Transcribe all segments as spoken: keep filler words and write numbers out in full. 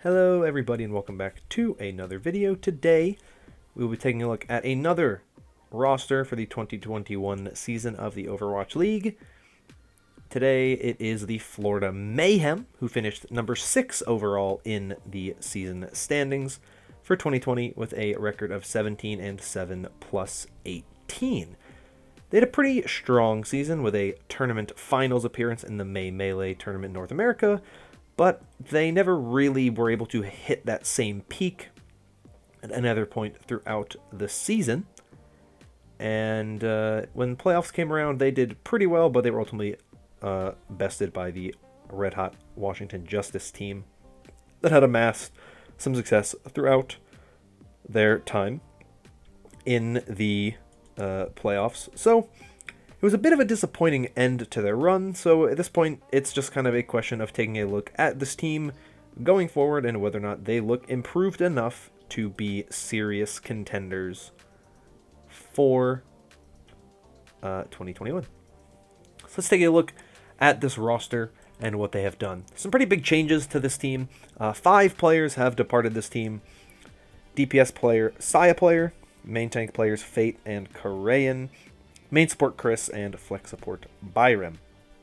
Hello everybody and welcome back to another video. Today we will be taking a look at another roster for the twenty twenty-one season of the Overwatch League. Today it is the Florida Mayhem, who finished number six overall in the season standings for twenty twenty with a record of seventeen and seven plus eighteen. They had a pretty strong season with a tournament finals appearance in the May Melee Tournament North America, but they never really were able to hit that same peak at another point throughout the season. And uh, when playoffs came around, they did pretty well, but they were ultimately uh, bested by the Red Hot Washington Justice team that had amassed some success throughout their time in the uh, playoffs. So it was a bit of a disappointing end to their run, so at this point, it's just kind of a question of taking a look at this team going forward and whether or not they look improved enough to be serious contenders for uh, twenty twenty-one. So let's take a look at this roster and what they have done. Some pretty big changes to this team. Uh, five players have departed this team. D P S player, Saya player, main tank players, Fate and Korean, main support Chris, and flex support Byram.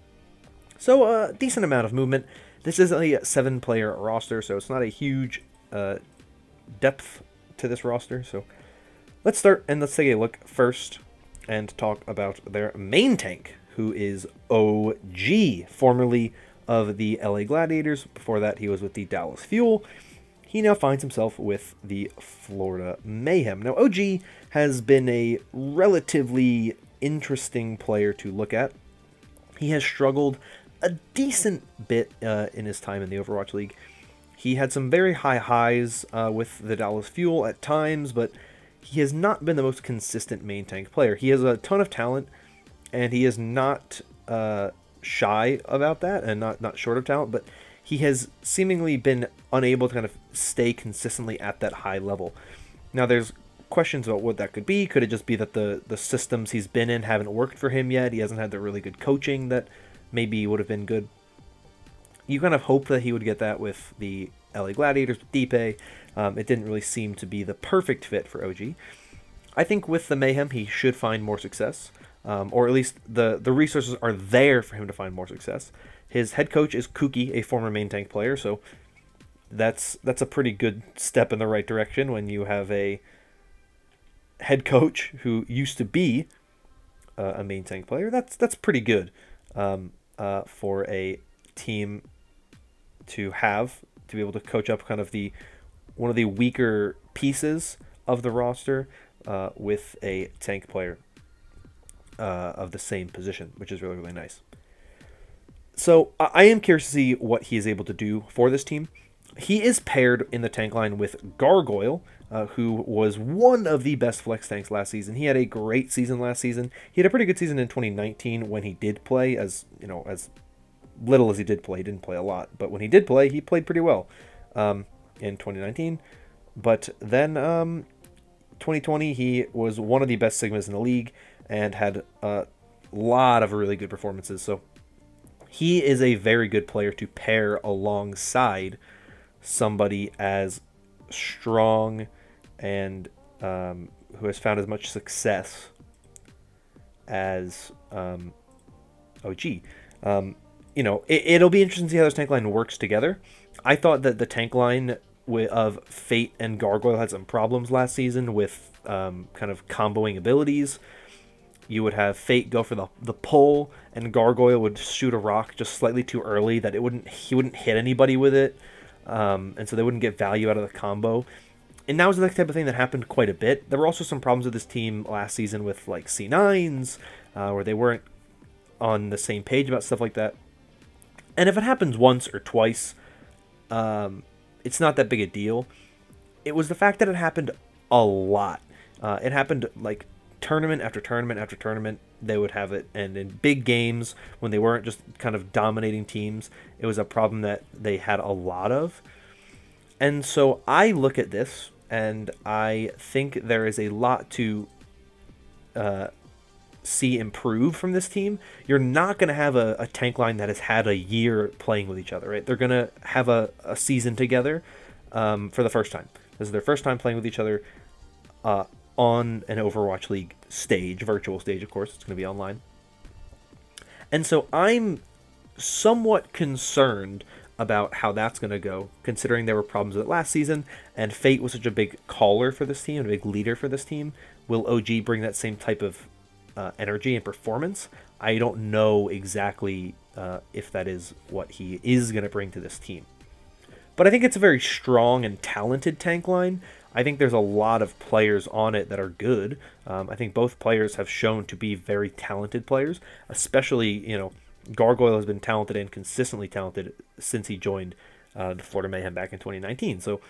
So a uh, decent amount of movement. This is a seven player roster, so it's not a huge uh, depth to this roster. So let's start and let's take a look first and talk about their main tank, who is O G, formerly of the L A Gladiators. Before that, he was with the Dallas Fuel. He now finds himself with the Florida Mayhem. Now, O G has been a relatively interesting player to look at. He has struggled a decent bit uh, in his time in the Overwatch League. He had some very high highs uh, with the Dallas Fuel at times, but he has not been the most consistent main tank player. He has a ton of talent, and he is not uh, shy about that, and not, not short of talent, but he has seemingly been unable to kind of stay consistently at that high level. Now, there's questions about what that could be. Could it just be that the, the systems he's been in haven't worked for him yet? He hasn't had the really good coaching that maybe would have been good. You kind of hope that he would get that with the L A Gladiators, with Deepay. Um, it didn't really seem to be the perfect fit for O G. I think with the Mayhem, he should find more success. Um, or at least the, the resources are there for him to find more success. His head coach is Kuki, a former main tank player, so that's that's a pretty good step in the right direction when you have a head coach who used to be uh, a main tank player. That's that's pretty good um, uh, for a team to have, to be able to coach up kind of the one of the weaker pieces of the roster uh, with a tank player uh, of the same position, which is really, really nice. So I am curious to see what he is able to do for this team. He is paired in the tank line with Gargoyle, uh, who was one of the best flex tanks last season. He had a great season last season. He had a pretty good season in twenty nineteen when he did play, as you know, as little as he did play. He didn't play a lot, but when he did play, he played pretty well um, in twenty nineteen. But then um, twenty twenty, he was one of the best Sigmas in the league and had a lot of really good performances. So he is a very good player to pair alongside somebody as strong and um, who has found as much success as um, O G. Um, you know, it, it'll be interesting to see how this tank line works together. I thought that the tank line of Fate and Gargoyle had some problems last season with um, kind of comboing abilities. You would have Fate go for the, the pull, and Gargoyle would shoot a rock just slightly too early that it wouldn't he wouldn't hit anybody with it, um, and so they wouldn't get value out of the combo. And that was the type of thing that happened quite a bit. There were also some problems with this team last season with like C nines, uh, where they weren't on the same page about stuff like that. And if it happens once or twice, um, it's not that big a deal. It was the fact that it happened a lot. Uh, it happened like tournament after tournament after tournament. They would have it, and in big games when they weren't just kind of dominating teams, it was a problem that they had a lot of. And so I look at this and I think there is a lot to uh, see improve from this team. You're not going to have a, a tank line that has had a year playing with each other, right? They're going to have a, a season together, um, for the first time. This is their first time playing with each other uh, on an Overwatch League stage, virtual stage, of course. It's going to be online. And so I'm somewhat concerned about how that's going to go, considering there were problems with it last season, and Fate was such a big caller for this team, a big leader for this team. Will O G bring that same type of uh, energy and performance? I don't know exactly uh, if that is what he is going to bring to this team. But I think it's a very strong and talented tank line. I think there's a lot of players on it that are good. Um, I think both players have shown to be very talented players, especially, you know, Gargoyle has been talented and consistently talented since he joined uh, the Florida Mayhem back in twenty nineteen. So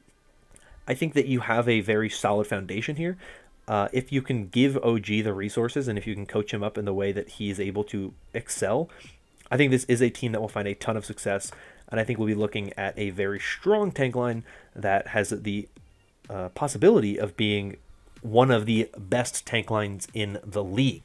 I think that you have a very solid foundation here. Uh, if you can give O G the resources and if you can coach him up in the way that he is able to excel, I think this is a team that will find a ton of success. And I think we'll be looking at a very strong tank line that has the uh, possibility of being one of the best tank lines in the league.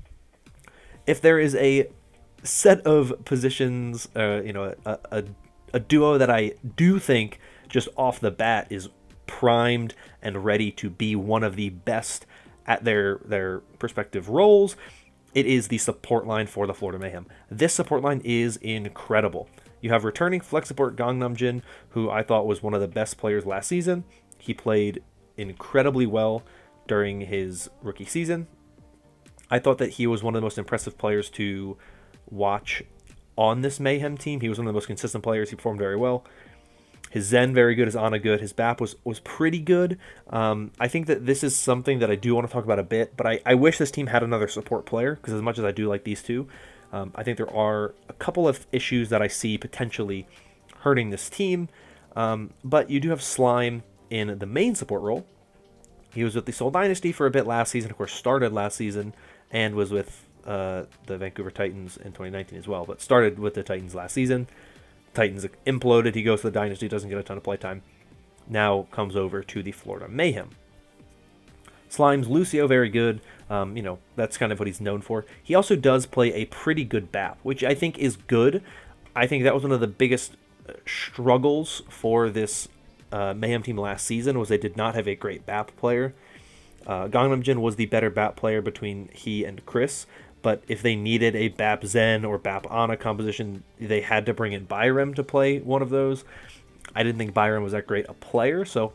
If there is a set of positions, uh, you know, a, a, a duo that I do think just off the bat is primed and ready to be one of the best at their their respective roles, it is the support line for the Florida Mayhem. This support line is incredible. You have returning flex support Gangnam Jin, who I thought was one of the best players last season. He played incredibly well during his rookie season. I thought that he was one of the most impressive players to watch on this Mayhem team. He was one of the most consistent players. He performed very well. His Zen very good, his Ana good, his B A P was was pretty good. Um, I think that this is something that I do want to talk about a bit, but I, I wish this team had another support player, because as much as I do like these two, um, I think there are a couple of issues that I see potentially hurting this team. Um, but you do have Slime in the main support role. He was with the Seoul Dynasty for a bit last season, of course started last season, and was with Uh, the Vancouver Titans in twenty nineteen as well, but started with the Titans last season. Titans imploded, he goes to the Dynasty, doesn't get a ton of playtime. Now comes over to the Florida Mayhem. Slime's Lucio, very good. Um, you know, that's kind of what he's known for. He also does play a pretty good B A P, which I think is good. I think that was one of the biggest struggles for this uh, Mayhem team last season, was they did not have a great B A P player. Uh, Gangnam Jin was the better B A P player between he and Chris, but if they needed a B A P Zen or B A P Ana composition, they had to bring in Byram to play one of those. I didn't think Byram was that great a player, so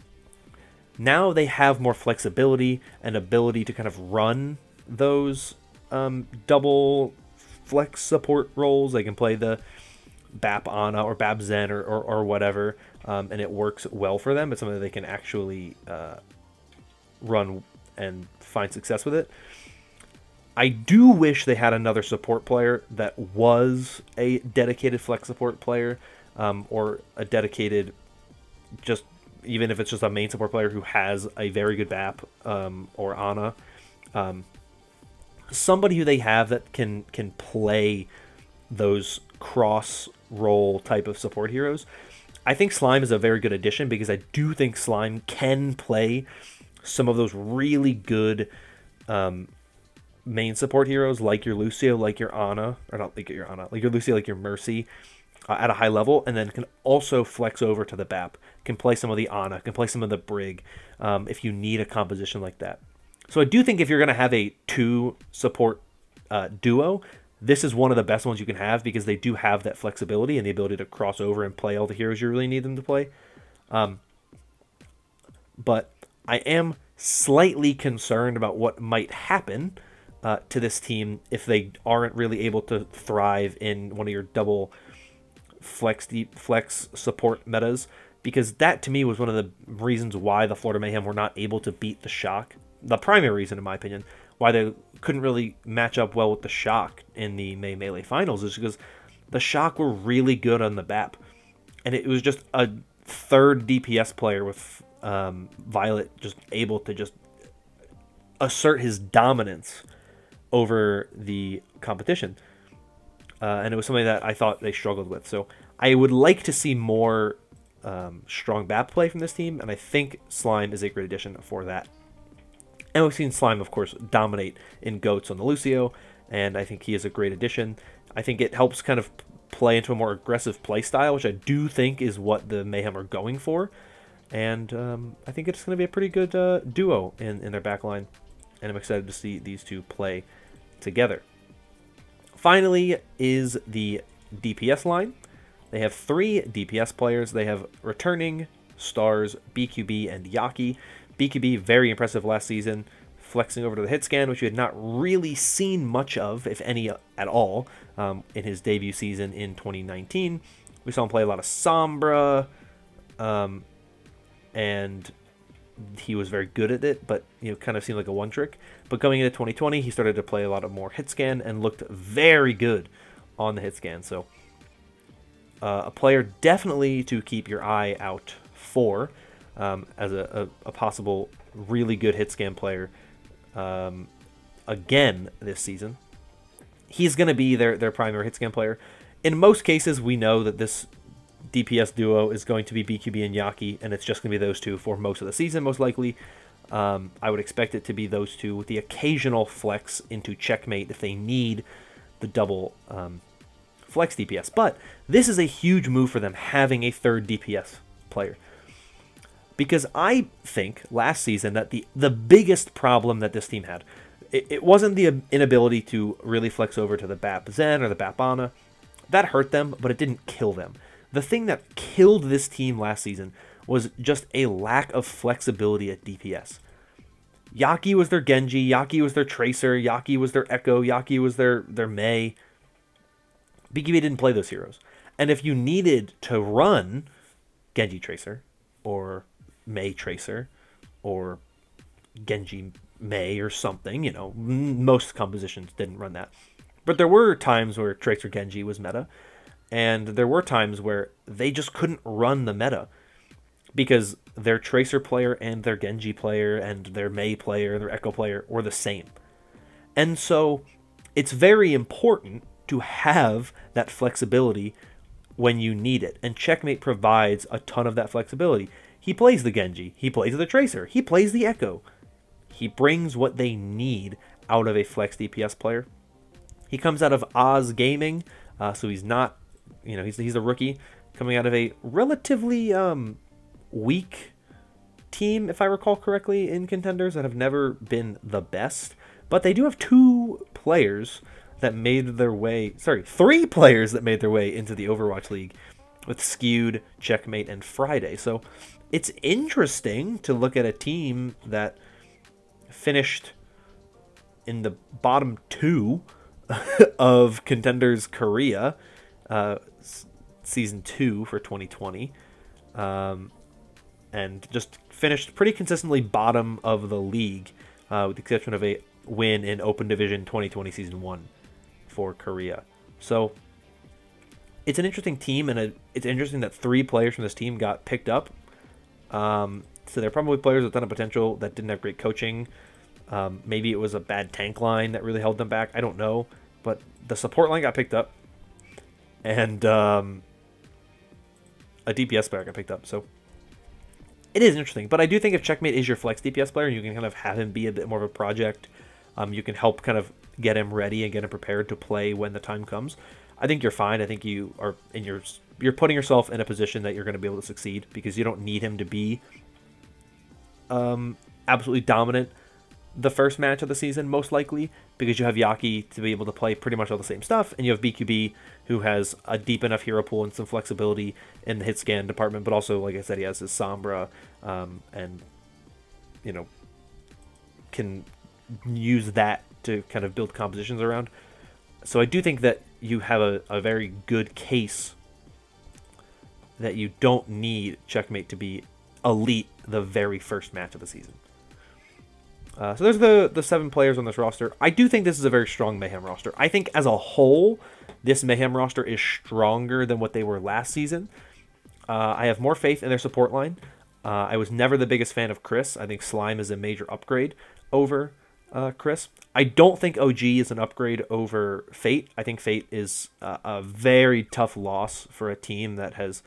now they have more flexibility and ability to kind of run those um, double flex support roles. They can play the B A P Ana or B A P Zen or, or, or whatever, um, and it works well for them. It's something that they can actually uh, run and find success with it. I do wish they had another support player that was a dedicated flex support player, um, or a dedicated, just even if it's just a main support player who has a very good B A P um, or Ana. Um, somebody who they have that can can play those cross role type of support heroes. I think Slime is a very good addition, because I do think Slime can play some of those really good um, main support heroes, like your Lucio, like your Ana, or not like your Ana, like your Lucio, like your Mercy, uh, at a high level, and then can also flex over to the B A P, can play some of the Ana, can play some of the Brig, um, if you need a composition like that. So I do think if you're going to have a two support uh, duo, this is one of the best ones you can have, because they do have that flexibility and the ability to cross over and play all the heroes you really need them to play. Um, but I am slightly concerned about what might happen Uh, to this team if they aren't really able to thrive in one of your double flex deep flex support metas, because that to me was one of the reasons why the Florida Mayhem were not able to beat the Shock. The primary reason, in my opinion, why they couldn't really match up well with the Shock in the May Melee Finals, is because the Shock were really good on the B A P, and it was just a third D P S player with um, Violet just able to just assert his dominance over the competition, uh, and it was something that I thought they struggled with. So I would like to see more um, strong B A P play from this team, and I think Slime is a great addition for that. And we've seen Slime, of course, dominate in GOATS on the Lucio, and I think he is a great addition. I think it helps kind of play into a more aggressive play style, which I do think is what the Mayhem are going for. And um, I think it's going to be a pretty good uh, duo in, in their back line. And I'm excited to see these two play together. Finally is the D P S line. They have three D P S players. They have returning stars B Q B and Yaki. B Q B, very impressive last season, flexing over to the hit scan, which we had not really seen much of, if any at all, um, in his debut season in twenty nineteen. We saw him play a lot of Sombra, um, and he was very good at it, but you know, kind of seemed like a one trick. But going into twenty twenty, he started to play a lot of more hit scan and looked very good on the hit scan. So uh, a player definitely to keep your eye out for um, as a, a, a possible really good hit scan player um, again this season. He's going to be their, their primary hit scan player. In most cases, we know that this D P S duo is going to be B Q B and Yaki, and it's just going to be those two for most of the season, most likely. Um, I would expect it to be those two with the occasional flex into Checkmate if they need the double um, flex D P S. But this is a huge move for them, having a third D P S player. Because I think last season that the, the biggest problem that this team had, it, it wasn't the inability to really flex over to the B A P Zen or the B A P Ana. That hurt them, but it didn't kill them. The thing that killed this team last season was just a lack of flexibility at D P S. Yaki was their Genji, Yaki was their Tracer, Yaki was their Echo, Yaki was their, their Mei. B Q B didn't play those heroes. And if you needed to run Genji Tracer, or Mei Tracer, or Genji Mei or something, you know, most compositions didn't run that. But there were times where Tracer Genji was meta, and there were times where they just couldn't run the meta because their Tracer player and their Genji player and their Mei player and their Echo player were the same. And so it's very important to have that flexibility when you need it. And Checkmate provides a ton of that flexibility. He plays the Genji. He plays the Tracer. He plays the Echo. He brings what they need out of a flex D P S player. He comes out of Oz Gaming, uh, so he's not, you know, he's, he's a rookie coming out of a relatively um, weak team, if I recall correctly, in Contenders that have never been the best. But they do have two players that made their way, sorry, three players that made their way into the Overwatch League with Skewed, Checkmate, and Friday. So it's interesting to look at a team that finished in the bottom two of Contenders Korea uh, season two for twenty twenty, um, and just finished pretty consistently bottom of the league, uh, with the exception of a win in Open Division twenty twenty season one for Korea. So it's an interesting team, and a, it's interesting that three players from this team got picked up. Um, so they're probably players with a ton of potential that didn't have great coaching. Um, maybe it was a bad tank line that really held them back. I don't know. But the support line got picked up. And um, a D P S player got picked up. So it is interesting. But I do think if Checkmate is your flex D P S player, you can kind of have him be a bit more of a project. Um, you can help kind of get him ready and get him prepared to play when the time comes. I think you're fine. I think you are in your, you're putting yourself in a position that you're going to be able to succeed because you don't need him to be um, absolutely dominant the first match of the season, most likely, because you have Yaki to be able to play pretty much all the same stuff, and you have B Q B, who has a deep enough hero pool and some flexibility in the hit scan department, but also, like I said, he has his Sombra, um, and, you know, can use that to kind of build compositions around. So I do think that you have a, a very good case that you don't need Checkmate to be elite the very first match of the season. Uh, so there's the, the seven players on this roster. I do think this is a very strong Mayhem roster. I think as a whole, this Mayhem roster is stronger than what they were last season. Uh, I have more faith in their support line. Uh, I was never the biggest fan of Chris. I think Slime is a major upgrade over uh, Chris. I don't think O G is an upgrade over Fate. I think Fate is uh, a very tough loss for a team that has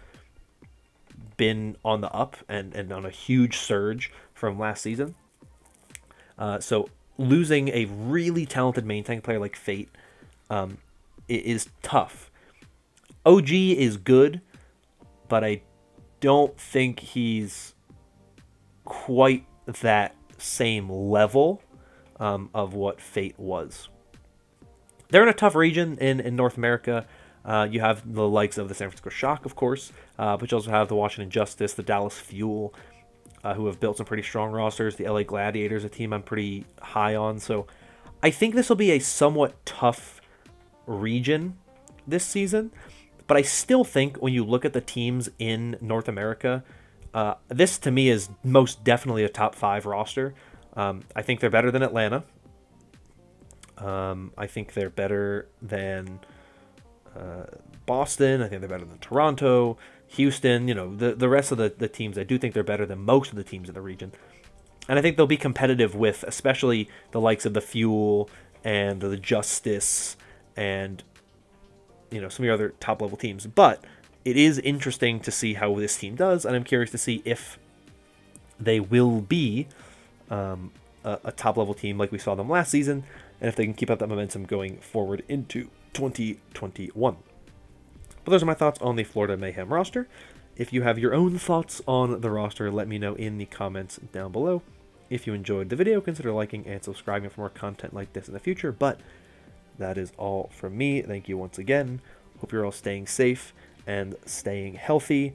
been on the up and, and on a huge surge from last season. Uh, so losing a really talented main tank player like Fate um, is tough. O G is good, but I don't think he's quite that same level um, of what Fate was. They're in a tough region in, in North America. Uh, you have the likes of the San Francisco Shock, of course, uh, but you also have the Washington Justice, the Dallas Fuel, uh, who have built some pretty strong rosters. The L A Gladiators, a team I'm pretty high on. So I think this will be a somewhat tough region this season. But I still think when you look at the teams in North America, uh, this to me is most definitely a top five roster. Um, I think they're better than Atlanta. Um, I think they're better than uh, Boston. I think they're better than Toronto, Houston. You know, the, the rest of the, the teams, I do think they're better than most of the teams in the region. And I think they'll be competitive with especially the likes of the Fuel and the Justice and, you know, some of your other top-level teams. But it is interesting to see how this team does, and I'm curious to see if they will be um, a, a top-level team like we saw them last season, and if they can keep up that momentum going forward into twenty twenty-one. But those are my thoughts on the Florida Mayhem roster. If you have your own thoughts on the roster, let me know in the comments down below. If you enjoyed the video, consider liking and subscribing for more content like this in the future. But that is all from me. Thank you once again. Hope you're all staying safe and staying healthy.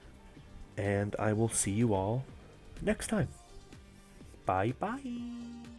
And I will see you all next time. Bye-bye.